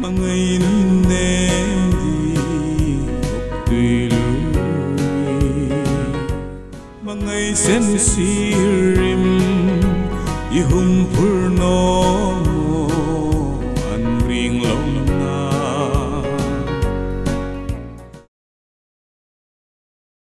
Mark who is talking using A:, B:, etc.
A: Mangai nun nem di ok tùy lui Mangai sen si rim I hum phur no